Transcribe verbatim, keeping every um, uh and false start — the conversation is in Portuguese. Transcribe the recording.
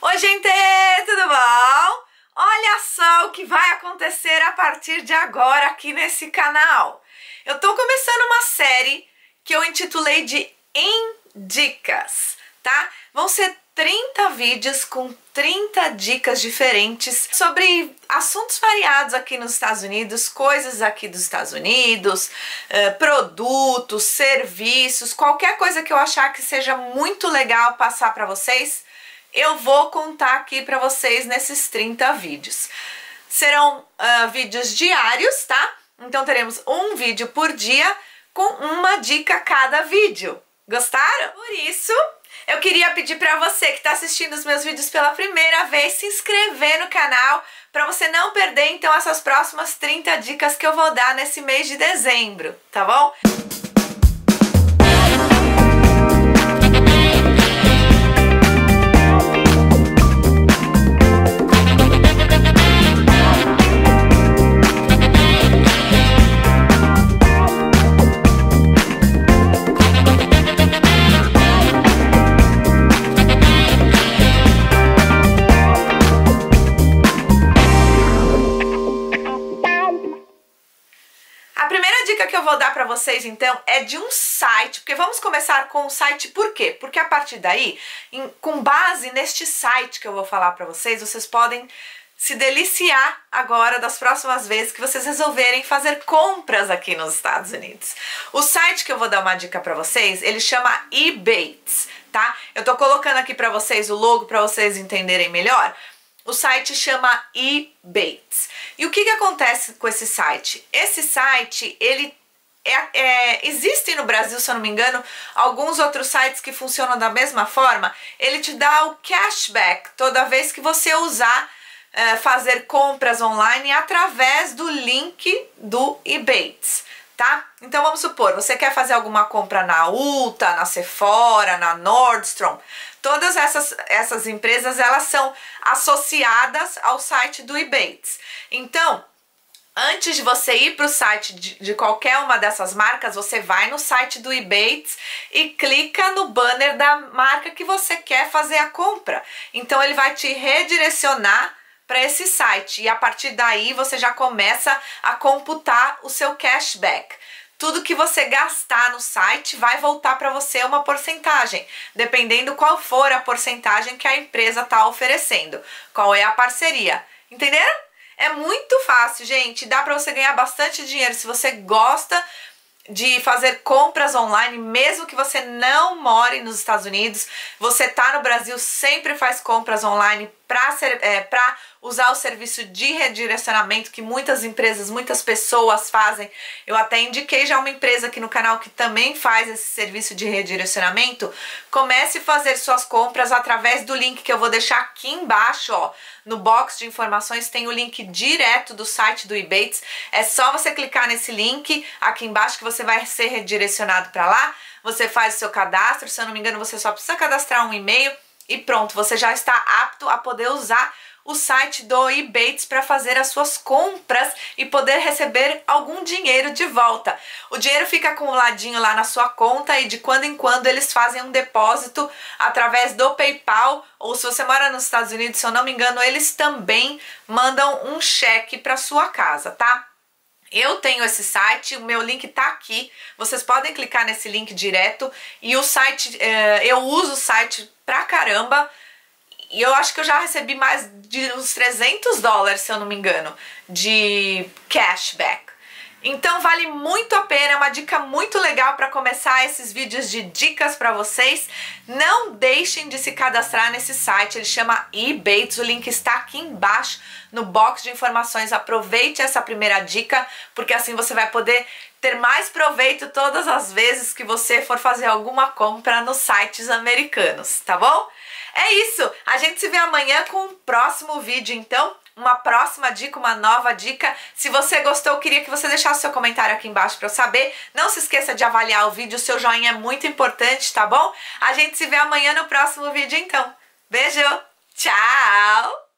Oi, gente, tudo bom? Olha só o que vai acontecer a partir de agora aqui nesse canal. Eu tô começando uma série que eu intitulei de Indicas, tá? Vão ser trinta vídeos com trinta dicas diferentes sobre assuntos variados aqui nos Estados Unidos, coisas aqui dos Estados Unidos, eh, produtos, serviços, qualquer coisa que eu achar que seja muito legal passar para vocês, eu vou contar aqui para vocês nesses trinta vídeos. Serão uh, vídeos diários, tá? Então teremos um vídeo por dia com uma dica cada vídeo. Gostaram? Por isso, eu queria pedir para você que está assistindo os meus vídeos pela primeira vez, se inscrever no canal para você não perder então essas próximas trinta dicas que eu vou dar nesse mês de dezembro, tá bom? Que eu vou dar para vocês então é de um site, porque vamos começar com o site. Por quê? Porque a partir daí, em, com base neste site que eu vou falar para vocês, vocês podem se deliciar agora das próximas vezes que vocês resolverem fazer compras aqui nos Estados Unidos. O site que eu vou dar uma dica para vocês, ele chama Ebates, tá? Eu tô colocando aqui para vocês o logo para vocês entenderem melhor. O site chama Ebates. E o que que acontece com esse site? Esse site, ele é, é, existe no Brasil, se eu não me engano, alguns outros sites que funcionam da mesma forma. Ele te dá o cashback toda vez que você usar, é, fazer compras online através do link do Ebates, tá? Então vamos supor, você quer fazer alguma compra na Ulta, na Sephora, na Nordstrom. Todas essas, essas empresas, elas são associadas ao site do Ebates. Então, antes de você ir para o site de, de qualquer uma dessas marcas, você vai no site do Ebates e clica no banner da marca que você quer fazer a compra. Então, ele vai te redirecionar para esse site e a partir daí você já começa a computar o seu cashback. Tudo que você gastar no site vai voltar para você uma porcentagem, dependendo qual for a porcentagem que a empresa está oferecendo, qual é a parceria. Entenderam? É muito fácil, gente. Dá para você ganhar bastante dinheiro se você gosta de fazer compras online, mesmo que você não more nos Estados Unidos. Você tá no Brasil, sempre faz compras online para é, para usar o serviço de redirecionamento que muitas empresas, muitas pessoas fazem. Eu até indiquei já uma empresa aqui no canal que também faz esse serviço de redirecionamento. Comece a fazer suas compras através do link que eu vou deixar aqui embaixo, ó. No box de informações tem o link direto do site do Ebates. É só você clicar nesse link aqui embaixo que você vai ser redirecionado para lá. Você faz o seu cadastro, se eu não me engano você só precisa cadastrar um e-mail e pronto, você já está apto a poder usar o site do Ebates para fazer as suas compras e poder receber algum dinheiro de volta. O dinheiro fica acumuladinho lá na sua conta e de quando em quando eles fazem um depósito através do PayPal, ou se você mora nos Estados Unidos, se eu não me engano, eles também mandam um cheque para sua casa, tá? Eu tenho esse site, o meu link tá aqui, vocês podem clicar nesse link direto e o site, eu uso o site pra caramba e eu acho que eu já recebi mais de uns trezentos dólares, se eu não me engano, de cashback. Então vale muito a pena, é uma dica muito legal para começar esses vídeos de dicas para vocês. Não deixem de se cadastrar nesse site, ele chama Ebates, o link está aqui embaixo no box de informações. Aproveite essa primeira dica, porque assim você vai poder ter mais proveito todas as vezes que você for fazer alguma compra nos sites americanos, tá bom? É isso, a gente se vê amanhã com o próximo vídeo então. Uma próxima dica, uma nova dica. Se você gostou, eu queria que você deixasse seu comentário aqui embaixo para eu saber. Não se esqueça de avaliar o vídeo, o seu joinha é muito importante, tá bom? A gente se vê amanhã no próximo vídeo então. Beijo, tchau!